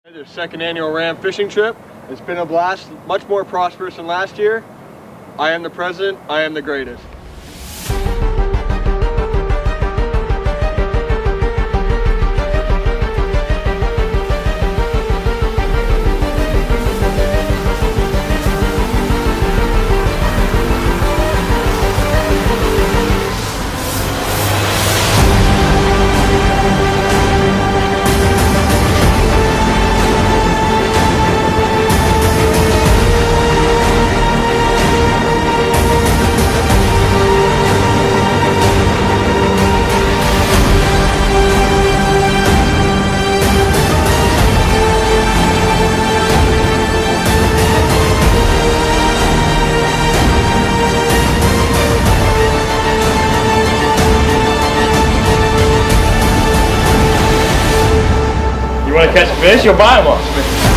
The second annual Ram fishing trip. It's been a blast, much more prosperous than last year. I am the president, I am the greatest. You want to catch a fish? You'll buy them off me.